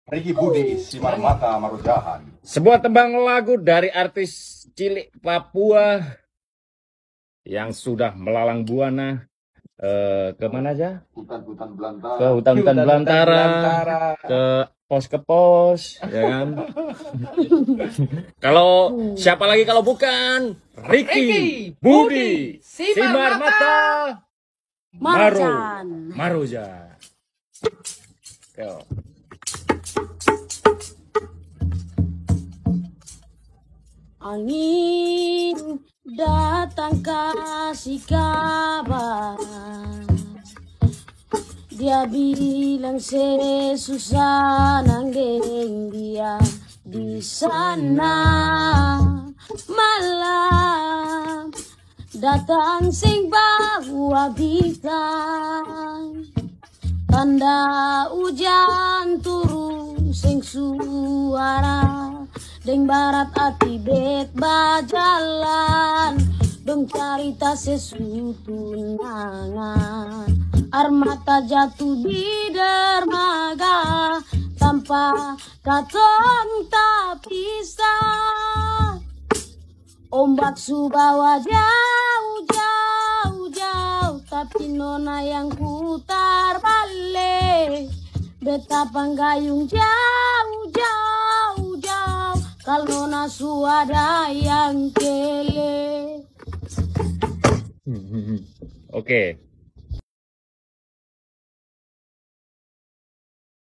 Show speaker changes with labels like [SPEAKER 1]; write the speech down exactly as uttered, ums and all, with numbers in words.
[SPEAKER 1] Ricky Budi, Simar Mata Marujahan.
[SPEAKER 2] Sebuah tembang lagu dari artis cilik Papua yang sudah melalang buana eh, ke mana aja?
[SPEAKER 1] Hutan-hutan belantara.
[SPEAKER 2] Ke hutan-hutan belantara, ke pos ke pos, ya kan? Kalau siapa lagi kalau bukan Ricky Budi, Simar Mata
[SPEAKER 3] Marujan.
[SPEAKER 2] Marujan. Yo.
[SPEAKER 3] Angin datang kasih kabar, dia bilang sesusah nanggeng dia di sana. Malam datang sing bawa bintang, tanda hujan turun sing suara. Deng barat ati bet bajalan, dong carita sesutunangan. Armata jatuh di dermaga, tanpa katong tak pisah. Ombak subawa jauh, jauh, jauh, tapi nona yang putar balik. Betapa gayung jauh, jauh, jauh, kalau nasu ada yang kele.
[SPEAKER 2] Oke.